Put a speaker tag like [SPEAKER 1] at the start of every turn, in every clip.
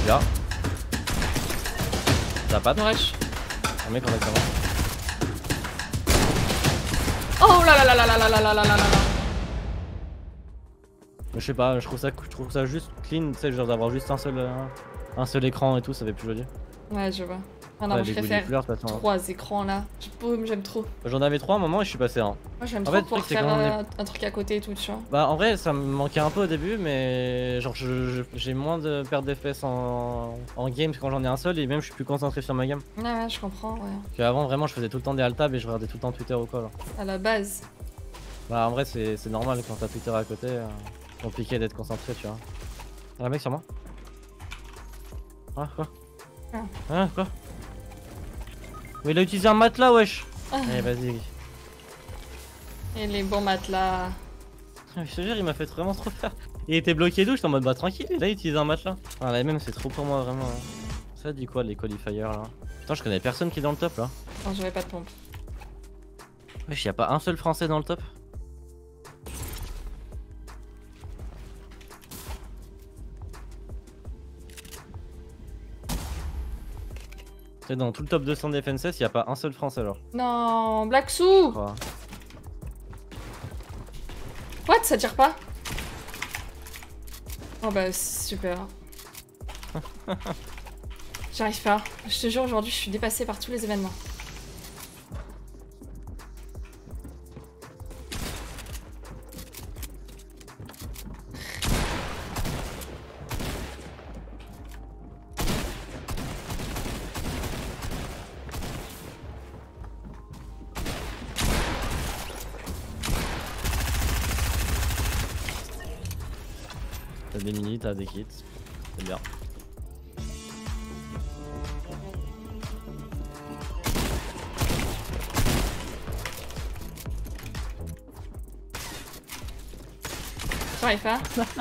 [SPEAKER 1] Là. T'as pas de
[SPEAKER 2] rush.
[SPEAKER 1] un mec en attendant.
[SPEAKER 2] Oh là là là là là là là là là là là.
[SPEAKER 1] Je sais pas, je trouve ça juste clean, tu sais, genre d'avoir juste un seul écran et tout, ça fait plus joli.
[SPEAKER 2] Ouais, je vois. Ah non,
[SPEAKER 1] Ouais,
[SPEAKER 2] moi, je
[SPEAKER 1] les
[SPEAKER 2] préfère
[SPEAKER 1] couleurs, de toute façon, hein.
[SPEAKER 2] 3 écrans là. J'aime trop.
[SPEAKER 1] J'en avais 3 à un moment et je suis passé à 1.
[SPEAKER 2] Moi j'aime
[SPEAKER 1] En
[SPEAKER 2] trop
[SPEAKER 1] fait, le
[SPEAKER 2] pouvoir
[SPEAKER 1] truc, c'est
[SPEAKER 2] faire
[SPEAKER 1] quand on est-
[SPEAKER 2] un truc à côté et tout, tu vois.
[SPEAKER 1] Bah en vrai ça me manquait un peu au début mais genre j'ai moins de perte d'FPS en game quand j'en ai un seul et même je suis plus concentré sur ma game.
[SPEAKER 2] Ouais, je comprends, ouais.
[SPEAKER 1] Parce qu'avant vraiment je faisais tout le temps des alt-tab et je regardais tout le temps Twitter ou quoi là.
[SPEAKER 2] À la base.
[SPEAKER 1] Bah en vrai c'est normal quand t'as Twitter à côté, compliqué d'être concentré tu vois. Ah mec sur moi. Ah quoi? Ah quoi? Mais il a utilisé un matelas wesh. Allez vas-y.
[SPEAKER 2] Et les bons matelas.
[SPEAKER 1] Je te jure il m'a fait vraiment trop peur. Il était bloqué d'où? J'étais en mode bah tranquille et là il utilise un matelas. Ah là même c'est trop pour moi vraiment. Ça dit quoi les qualifiers là? Putain je connais personne qui est dans le top là.
[SPEAKER 2] Non, j'avais pas de pompe.
[SPEAKER 1] Wesh y'a pas un seul français dans le top? C'est dans tout le top 200 des FNCS y'a pas un seul français alors.
[SPEAKER 2] Non, Black Sou.
[SPEAKER 1] Quoi.
[SPEAKER 2] What? Ça tire pas? Oh bah super. J'arrive pas. Je te jure, aujourd'hui je suis dépassée par tous les événements.
[SPEAKER 1] T'as des mini, t'as des kits. C'est bien.
[SPEAKER 2] J'arrive pas.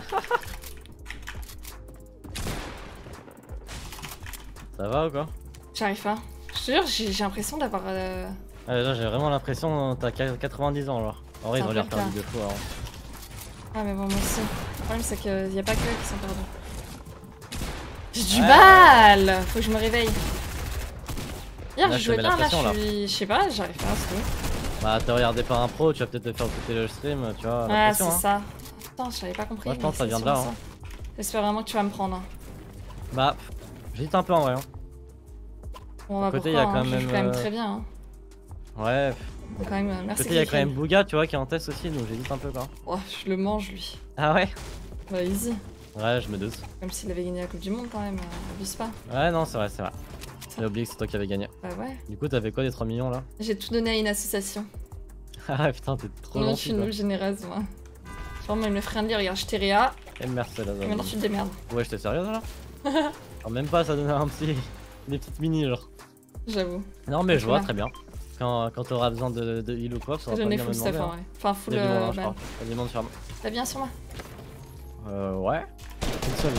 [SPEAKER 1] Ça va ou quoi?
[SPEAKER 2] J'arrive pas. Je te jure, j'ai l'impression d'avoir...
[SPEAKER 1] Ah, déjà j'ai vraiment l'impression t'as 90 ans alors. En vrai ils
[SPEAKER 2] C'est
[SPEAKER 1] ont
[SPEAKER 2] un
[SPEAKER 1] l'air
[SPEAKER 2] peu le
[SPEAKER 1] perdus de fou alors.
[SPEAKER 2] Ah mais bon, moi aussi. Le problème c'est qu'il y a pas que eux qui sont perdus. J'ai du
[SPEAKER 1] Ouais.
[SPEAKER 2] mal. Faut que je me réveille. Hier
[SPEAKER 1] Là,
[SPEAKER 2] je
[SPEAKER 1] je te
[SPEAKER 2] jouais
[SPEAKER 1] mets
[SPEAKER 2] bien,
[SPEAKER 1] la
[SPEAKER 2] là
[SPEAKER 1] pression, là.
[SPEAKER 2] je suis... Je sais pas, j'arrive pas, c'est tout.
[SPEAKER 1] Bah t'es regardé par un pro, tu vas peut-être te faire écouter le stream, tu vois. La
[SPEAKER 2] Ouais,
[SPEAKER 1] pression,
[SPEAKER 2] c'est
[SPEAKER 1] hein.
[SPEAKER 2] ça. Putain, je l'avais pas compris.
[SPEAKER 1] Moi je pense que ça
[SPEAKER 2] mais
[SPEAKER 1] vient
[SPEAKER 2] c'est
[SPEAKER 1] de là.
[SPEAKER 2] sûrement
[SPEAKER 1] Hein.
[SPEAKER 2] ça. J'espère vraiment que tu vas me prendre.
[SPEAKER 1] Bah j'hésite un peu en vrai. Hein.
[SPEAKER 2] Bon bah
[SPEAKER 1] côté,
[SPEAKER 2] pourquoi,
[SPEAKER 1] y a quand
[SPEAKER 2] hein, je joue
[SPEAKER 1] même,
[SPEAKER 2] quand même très bien. Hein.
[SPEAKER 1] Ouais.
[SPEAKER 2] Quand même, merci.
[SPEAKER 1] Côté y'a quand même
[SPEAKER 2] Griffin.
[SPEAKER 1] Bouga tu vois qui est en test aussi donc j'hésite un peu quoi.
[SPEAKER 2] Oh, je le mange lui.
[SPEAKER 1] Ah ouais?
[SPEAKER 2] Bah easy.
[SPEAKER 1] Ouais je me doute.
[SPEAKER 2] Comme s'il avait gagné la Coupe du Monde quand même, abuse pas.
[SPEAKER 1] Ouais non c'est vrai. J'ai oublié que c'est toi qui avais gagné.
[SPEAKER 2] Bah ouais.
[SPEAKER 1] Du coup t'as fait quoi des 3 millions là?
[SPEAKER 2] J'ai tout donné à une association.
[SPEAKER 1] Ah putain t'es trop
[SPEAKER 2] Non, je
[SPEAKER 1] gentil
[SPEAKER 2] suis
[SPEAKER 1] quoi.
[SPEAKER 2] nulle généreuse moi. Genre même le friendly, regarde, je t'ai réa.
[SPEAKER 1] Et merci là.
[SPEAKER 2] Et maintenant tu te démerdes.
[SPEAKER 1] Ouais j'étais sérieuse là? Alors, même pas ça donnait un petit... des petites mini genre.
[SPEAKER 2] J'avoue.
[SPEAKER 1] Non mais je vois
[SPEAKER 2] Ouais.
[SPEAKER 1] très bien. Quand t'auras besoin de heal ou quoi, ça
[SPEAKER 2] Je
[SPEAKER 1] va pas
[SPEAKER 2] n'ai
[SPEAKER 1] venir me
[SPEAKER 2] full stuff
[SPEAKER 1] demander.
[SPEAKER 2] en vrai. Enfin full
[SPEAKER 1] Il y a du monde, hein, je
[SPEAKER 2] ban.
[SPEAKER 1] crois. Il y a du monde sur moi.
[SPEAKER 2] T'as bien sur moi?
[SPEAKER 1] Ouais. Une seule.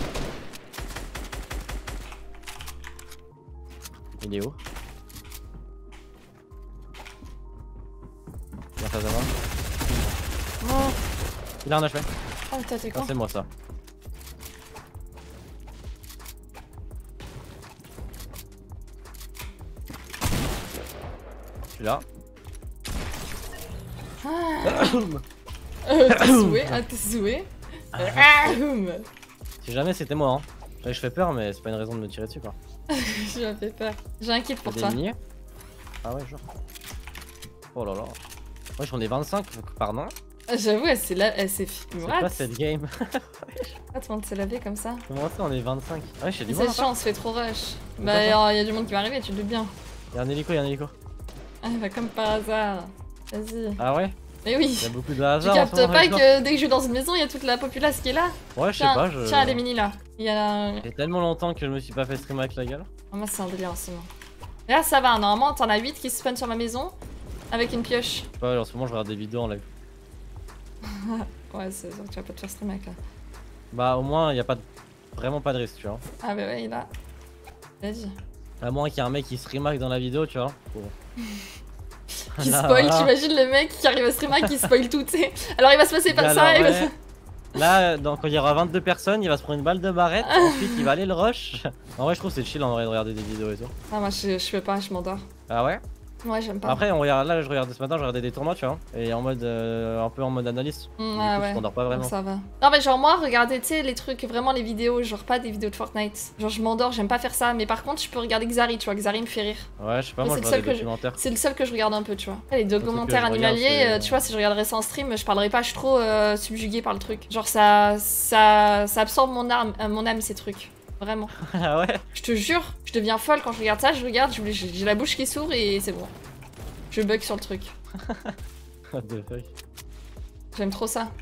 [SPEAKER 1] Il est où? Il est en face de moi.
[SPEAKER 2] Oh,
[SPEAKER 1] Il a un HP.
[SPEAKER 2] oh putain, t'es
[SPEAKER 1] Ah,
[SPEAKER 2] con.
[SPEAKER 1] c'est moi ça. Je suis là.
[SPEAKER 2] T'es zoué, ah t'es zoué.
[SPEAKER 1] Si jamais c'était moi, hein. Ouais, je fais peur, mais c'est pas une raison de me tirer dessus quoi.
[SPEAKER 2] J'ai fait peur. J'ai un kit
[SPEAKER 1] T'as
[SPEAKER 2] pour
[SPEAKER 1] des
[SPEAKER 2] toi.
[SPEAKER 1] mini? Ah ouais, genre. Oh là là. Ouais, j'en ai 25, pardon.
[SPEAKER 2] J'avoue, elle s'est
[SPEAKER 1] C'est
[SPEAKER 2] What?
[SPEAKER 1] pas cette game.
[SPEAKER 2] Ah, tout le monde s'est lavé comme ça.
[SPEAKER 1] Comment ça, on est 25? Ah ouais, je suis du
[SPEAKER 2] C'est
[SPEAKER 1] monde.
[SPEAKER 2] chiant, on se fait trop rush.
[SPEAKER 1] Mais
[SPEAKER 2] Bah,
[SPEAKER 1] pas
[SPEAKER 2] il y a du monde qui va arriver, tu te doutes bien.
[SPEAKER 1] Y'a un hélico, y'a un hélico.
[SPEAKER 2] Ah, bah, comme par hasard. Vas-y.
[SPEAKER 1] Ah ouais?
[SPEAKER 2] Mais oui.
[SPEAKER 1] Y'a beaucoup de
[SPEAKER 2] Tu
[SPEAKER 1] hasard.
[SPEAKER 2] captes
[SPEAKER 1] en ce moment,
[SPEAKER 2] pas
[SPEAKER 1] avec toi.
[SPEAKER 2] que dès que je vais dans une maison, il y a toute la populace qui est là?
[SPEAKER 1] Ouais, je sais
[SPEAKER 2] Tiens,
[SPEAKER 1] pas.
[SPEAKER 2] tiens, les mini là. Il y a.
[SPEAKER 1] Il y a tellement longtemps que je me suis pas fait stream avec la gueule.
[SPEAKER 2] Oh, moi, c'est un délire en ce moment. Et là, ça va. Normalement, t'en as 8 qui se spawnent sur ma maison avec une pioche.
[SPEAKER 1] Je sais pas, en ce moment je regarde des vidéos en live.
[SPEAKER 2] Ouais, c'est sûr que tu vas pas te faire stream avec là.
[SPEAKER 1] Bah, au moins, y a pas de... vraiment pas de risque, tu vois.
[SPEAKER 2] Ah, bah ouais, il a. Vas-y.
[SPEAKER 1] À moins qu'il y ait un mec qui stream hack dans la vidéo, tu vois. Bon.
[SPEAKER 2] Qui
[SPEAKER 1] Là,
[SPEAKER 2] spoil,
[SPEAKER 1] voilà.
[SPEAKER 2] t'imagines le mec qui arrive à streamer qui spoil tout, tu sais. Alors il va se passer par ça, il va se...
[SPEAKER 1] Là, quand il y aura 22 personnes, il va se prendre une balle de barrette, ensuite il va aller le rush. En vrai, je trouve que c'est chill en vrai de regarder des vidéos et tout.
[SPEAKER 2] Ah, moi je peux pas, je m'endors.
[SPEAKER 1] Ah ouais?
[SPEAKER 2] Ouais, j'aime pas.
[SPEAKER 1] Après, on regarde, là, je regardais ce matin, je regardais des tournois, tu vois, et en mode, un peu en mode analyste. Du coup,
[SPEAKER 2] Ah ouais.
[SPEAKER 1] je m'endors pas vraiment.
[SPEAKER 2] Donc ça va. Non mais genre moi regardez tu sais les trucs vraiment les vidéos genre pas des vidéos de Fortnite. Genre je m'endors, j'aime pas faire ça mais par contre je peux regarder Xari, tu vois, Xari me fait rire.
[SPEAKER 1] Ouais, je sais pas, moi
[SPEAKER 2] C'est
[SPEAKER 1] je
[SPEAKER 2] le
[SPEAKER 1] regarde
[SPEAKER 2] seul
[SPEAKER 1] des
[SPEAKER 2] que
[SPEAKER 1] documentaires.
[SPEAKER 2] C'est le seul que je regarde un peu, tu vois. Les
[SPEAKER 1] truc que
[SPEAKER 2] documentaires
[SPEAKER 1] je regarde,
[SPEAKER 2] animaliers,
[SPEAKER 1] c'est-
[SPEAKER 2] tu vois, si je regarderais ça en stream, je parlerais pas, je suis trop subjuguée par le truc. Genre ça absorbe mon âme ces trucs. Vraiment.
[SPEAKER 1] Ah ouais?
[SPEAKER 2] Je te jure, je deviens folle quand je regarde ça, je regarde, j'ai la bouche qui s'ouvre et c'est bon. Je bug sur le truc.
[SPEAKER 1] What the fuck?
[SPEAKER 2] J'aime trop ça.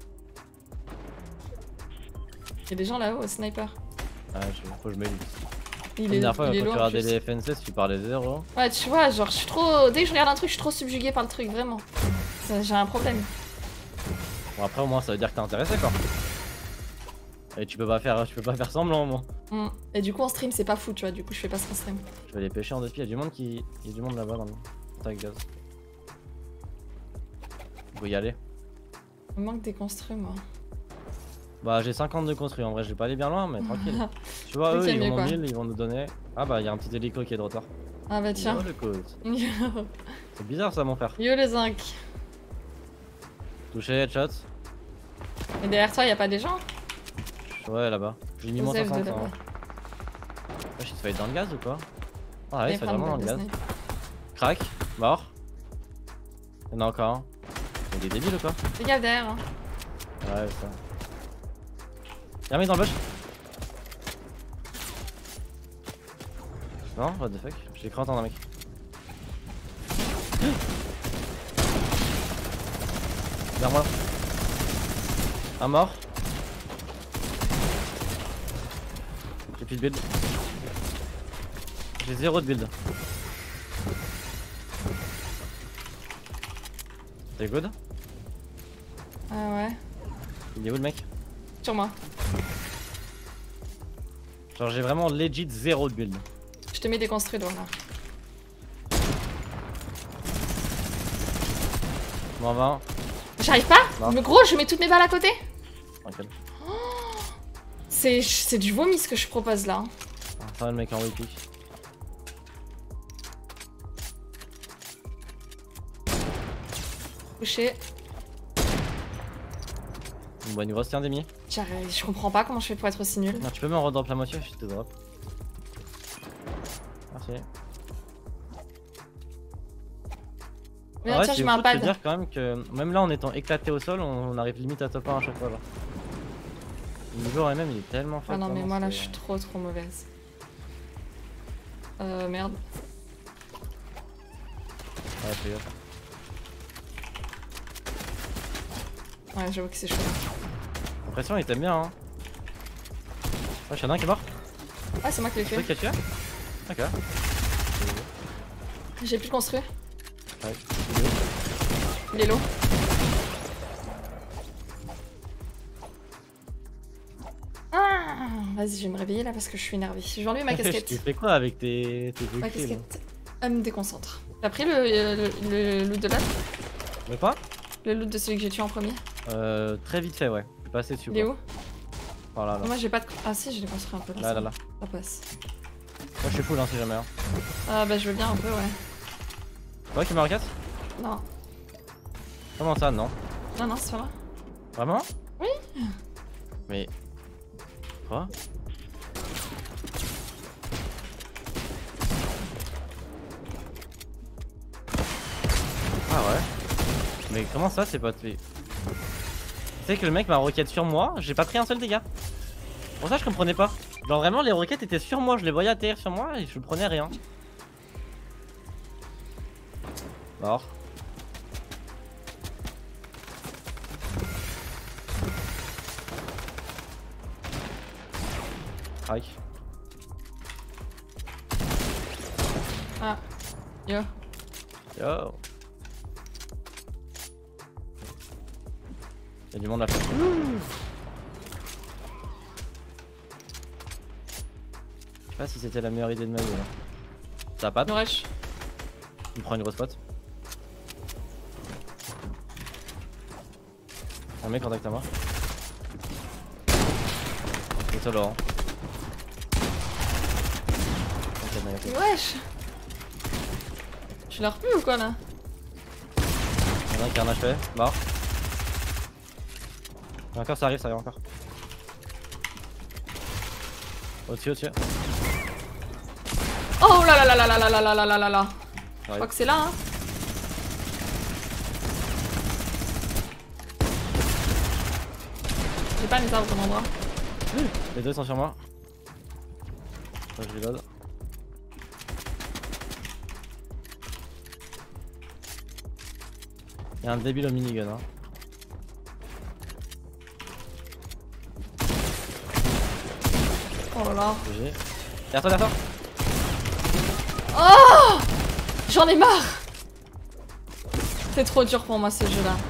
[SPEAKER 2] Il y a des gens là-haut au sniper.
[SPEAKER 1] Ah, faut que je m'évite.
[SPEAKER 2] Il
[SPEAKER 1] La
[SPEAKER 2] est,
[SPEAKER 1] dernière fois,
[SPEAKER 2] il est
[SPEAKER 1] quand
[SPEAKER 2] lourd.
[SPEAKER 1] tu
[SPEAKER 2] en
[SPEAKER 1] regardais
[SPEAKER 2] plus.
[SPEAKER 1] les FNCS, tu parlais zéro.
[SPEAKER 2] Ouais, tu vois, genre, je suis trop. Dès que je regarde un truc, je suis trop subjuguée par le truc, vraiment. J'ai un problème.
[SPEAKER 1] Bon, après, au moins, ça veut dire que t'es intéressé, quoi. Et tu peux pas faire semblant, moi.
[SPEAKER 2] Et du coup, en stream, c'est pas fou, tu vois, du coup, je fais pas ça en stream.
[SPEAKER 1] Je vais les pêcher en 2 pieds, il y a du monde là-bas dans le tac gaz. Faut y aller.
[SPEAKER 2] Il me manque des construits, moi.
[SPEAKER 1] Bah, j'ai 50 de construit, en vrai, je vais pas aller bien loin, mais tranquille. Tu vois,
[SPEAKER 2] Ok,
[SPEAKER 1] eux, ils
[SPEAKER 2] mieux,
[SPEAKER 1] vont
[SPEAKER 2] quoi.
[SPEAKER 1] 1000, ils vont nous donner. Ah, bah, il y a un petit hélico qui est de retour.
[SPEAKER 2] Ah bah tiens.
[SPEAKER 1] Oh, le côte.
[SPEAKER 2] Yo
[SPEAKER 1] C'est bizarre, ça, mon frère.
[SPEAKER 2] les zinc.
[SPEAKER 1] Touché, headshot.
[SPEAKER 2] Et derrière toi, y a pas des gens?
[SPEAKER 1] Ouais, là-bas. J'ai mis moins
[SPEAKER 2] Joseph
[SPEAKER 1] 60.
[SPEAKER 2] de là-bas.
[SPEAKER 1] Wesh, il se fait dans le gaz ou quoi? Ah, ouais,
[SPEAKER 2] Les
[SPEAKER 1] il se fait
[SPEAKER 2] femmes
[SPEAKER 1] vraiment dans le
[SPEAKER 2] de
[SPEAKER 1] gaz.
[SPEAKER 2] snipe.
[SPEAKER 1] Crac, mort. Il y en a encore un. Il est débile ou quoi?
[SPEAKER 2] Fais gaffe derrière, hein.
[SPEAKER 1] Ouais, ça. Y'a un mec dans le bush. Non, what the fuck? J'ai cru entendre un mec. Vers moi. Un mort. J'ai plus de build. J'ai 0 de build. T'es good?
[SPEAKER 2] Ah ouais.
[SPEAKER 1] Il est où le mec?
[SPEAKER 2] Sur moi.
[SPEAKER 1] Genre j'ai vraiment legit 0 de build.
[SPEAKER 2] Je te mets des construits, là.
[SPEAKER 1] Moins 20.
[SPEAKER 2] J'arrive pas?
[SPEAKER 1] Non.
[SPEAKER 2] Mais gros, je mets toutes mes balles à côté?
[SPEAKER 1] Tranquille.
[SPEAKER 2] C'est du vomi ce que je propose là.
[SPEAKER 1] Ça va le mec en wiki.
[SPEAKER 2] Touché.
[SPEAKER 1] Bon, il nous reste un demi.
[SPEAKER 2] Je comprends pas comment je fais pour être aussi nul.
[SPEAKER 1] Non, tu peux me redrop la moitié, je te drop. Merci.
[SPEAKER 2] Mais
[SPEAKER 1] En vrai,
[SPEAKER 2] tiens,
[SPEAKER 1] c'est
[SPEAKER 2] je mets un
[SPEAKER 1] fou de se
[SPEAKER 2] pad.
[SPEAKER 1] dire quand même que même là en étant éclaté au sol, on arrive limite à top 1 à chaque fois là. Le niveau même il est tellement fort.
[SPEAKER 2] Ah non, mais moi là je suis trop mauvaise. Merde.
[SPEAKER 1] Ouais, fais gaffe.
[SPEAKER 2] Ouais, j'avoue que c'est chaud.
[SPEAKER 1] L'impression il t'aime bien hein. Ouais, y'en a un qui est mort.
[SPEAKER 2] Ah, c'est moi qui l'ai
[SPEAKER 1] C'est toi
[SPEAKER 2] fait.
[SPEAKER 1] qui as tué? Ok.
[SPEAKER 2] J'ai plus de construire.
[SPEAKER 1] Ouais.
[SPEAKER 2] Il est low. Ah, vas-y, je vais me réveiller là parce que je suis énervée. Je vais enlever ma
[SPEAKER 1] Tu
[SPEAKER 2] casquette.
[SPEAKER 1] fais quoi avec tes
[SPEAKER 2] Ma
[SPEAKER 1] outils là?
[SPEAKER 2] casquette. Elle me déconcentre. T'as pris le loot de là?
[SPEAKER 1] Mais pas?
[SPEAKER 2] Le loot de celui que j'ai tué en premier?
[SPEAKER 1] Très vite fait ouais. Je suis passé dessus.
[SPEAKER 2] Il est
[SPEAKER 1] quoi.
[SPEAKER 2] où?
[SPEAKER 1] Par là là.
[SPEAKER 2] Moi j'ai pas de. Ah si, je l'ai construit un peu là.
[SPEAKER 1] Là
[SPEAKER 2] ça
[SPEAKER 1] là
[SPEAKER 2] va.
[SPEAKER 1] là.
[SPEAKER 2] Ça passe.
[SPEAKER 1] Moi je suis full hein si jamais. Hein.
[SPEAKER 2] Ah bah je veux bien un peu, ouais.
[SPEAKER 1] C'est toi qui me recasse?
[SPEAKER 2] Non.
[SPEAKER 1] Comment ça non?
[SPEAKER 2] Non, non, c'est pas là.
[SPEAKER 1] Vraiment?
[SPEAKER 2] Oui.
[SPEAKER 1] Mais... Quoi? Ah ouais? Mais comment ça c'est pas... Tu sais que le mec m'a roquette sur moi, j'ai pas pris un seul dégât. Pour ça je comprenais pas. Genre vraiment les roquettes étaient sur moi, je les voyais atterrir sur moi et je prenais rien. Mort. Strike.
[SPEAKER 2] Ah. Yo.
[SPEAKER 1] Yo. Y'a du monde là. Je sais pas si c'était la meilleure idée de ma vie là. Ça a pas
[SPEAKER 2] No rush.
[SPEAKER 1] Il me prend une grosse pote. Un mec contacte à moi. est solo. Hein. Ok, non,
[SPEAKER 2] Wesh. Je leur plus ou quoi là?
[SPEAKER 1] il y en a un qui a un HP, mort. Et encore ça arrive encore. Au-dessus, au-dessus.
[SPEAKER 2] Oh là là là là là là là là là là là. Je crois que c'est là hein. J'ai pas mes arbres au bon endroit.
[SPEAKER 1] Les deux sont sur moi. Je reload. Il y a un débile au minigun hein.
[SPEAKER 2] Oh là là.
[SPEAKER 1] GG. Derrière toi.
[SPEAKER 2] Oh, j'en ai marre. C'est trop dur pour moi ce jeu là.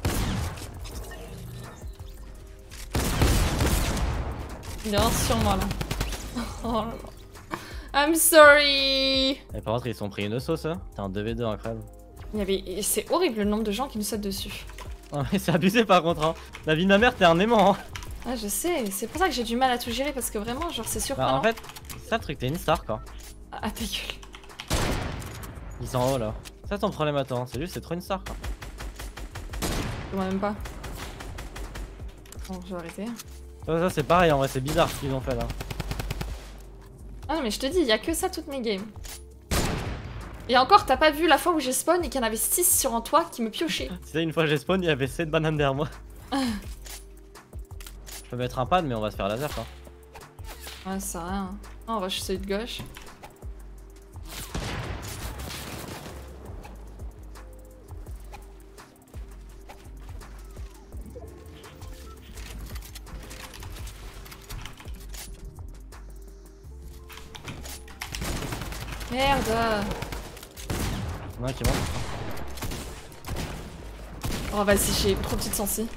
[SPEAKER 2] Il est sur moi là. Oh là là. I'm sorry.
[SPEAKER 1] Et par contre ils se sont pris une sauce hein. T'es un 2v2 incroyable.
[SPEAKER 2] C'est horrible le nombre de gens qui nous sautent dessus.
[SPEAKER 1] Oh, mais c'est abusé par contre hein. La vie de ma mère t'es un aimant hein.
[SPEAKER 2] Ah je sais, c'est pour ça que j'ai du mal à tout gérer parce que vraiment genre c'est surprenant.
[SPEAKER 1] Bah en fait, c'est ça le truc, t'es une star quoi.
[SPEAKER 2] Ah ta gueule.
[SPEAKER 1] Ils sont en haut là. C'est ton problème à toi, hein. C'est juste c'est trop une star quoi.
[SPEAKER 2] Moi même pas. Bon je vais arrêter.
[SPEAKER 1] Ça c'est pareil en vrai, c'est bizarre ce qu'ils ont fait là.
[SPEAKER 2] Ah non mais je te dis, il y a que ça toutes mes games. Et encore t'as pas vu la fois où j'ai spawn et qu'il y en avait 6 sur un toit qui me piochaient.
[SPEAKER 1] Tu sais une fois j'ai spawn, il y avait 7 bananes derrière moi. Je peux mettre un pad mais on va se faire laser quoi.
[SPEAKER 2] Ouais ça sert à rien. Oh, on va je suis de gauche. Merde.
[SPEAKER 1] Il y en a un qui monte.
[SPEAKER 2] Oh vas-y, j'ai trop petite sensi.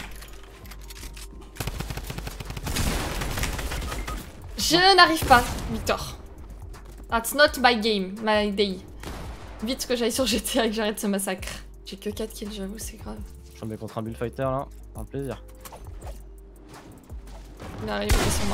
[SPEAKER 2] Je n'arrive pas, Victor. That's not my game, my day. Vite que j'aille sur GTA et que j'arrête ce massacre. J'ai que 4 kills, j'avoue, c'est grave.
[SPEAKER 1] Je suis tombé contre un bullfighter là, un plaisir.
[SPEAKER 2] Il arrive, ils sont morts.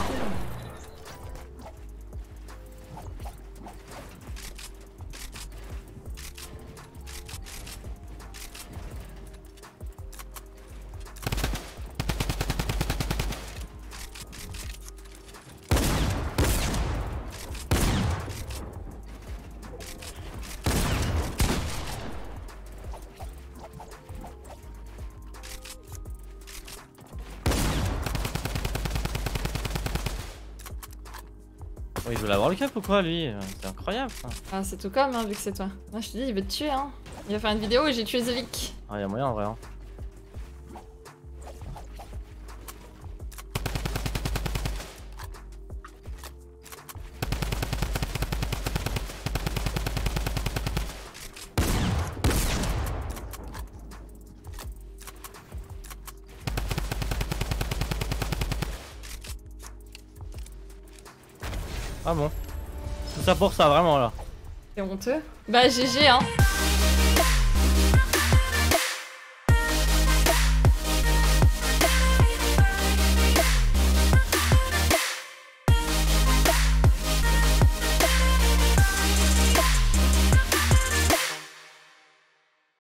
[SPEAKER 1] Oh, il veut l'avoir le cap ou quoi lui? C'est incroyable ça.
[SPEAKER 2] Ah, c'est tout comme, hein, vu que c'est toi. Moi, je te dis, il veut te tuer, hein. Il va faire une vidéo où j'ai tué Zevic.
[SPEAKER 1] Ah y'a moyen en vrai hein. Ah bon. Tout ça pour ça vraiment là.
[SPEAKER 2] C'est honteux. Bah, GG, hein.